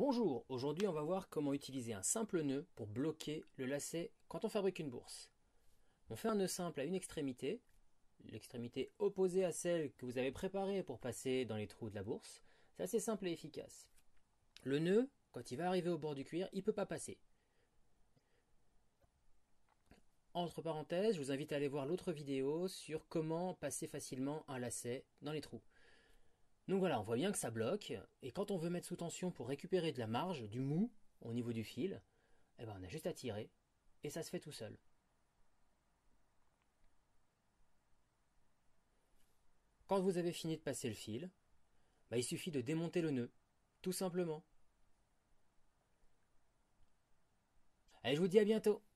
Bonjour, aujourd'hui on va voir comment utiliser un simple nœud pour bloquer le lacet quand on fabrique une bourse. On fait un nœud simple à une extrémité, l'extrémité opposée à celle que vous avez préparée pour passer dans les trous de la bourse. C'est assez simple et efficace. Le nœud, quand il va arriver au bord du cuir, il ne peut pas passer. Entre parenthèses, je vous invite à aller voir l'autre vidéo sur comment passer facilement un lacet dans les trous. Donc voilà, on voit bien que ça bloque, et quand on veut mettre sous tension pour récupérer de la marge, du mou, au niveau du fil, eh ben on a juste à tirer, et ça se fait tout seul. Quand vous avez fini de passer le fil, il suffit de démonter le nœud, tout simplement. Allez, je vous dis à bientôt!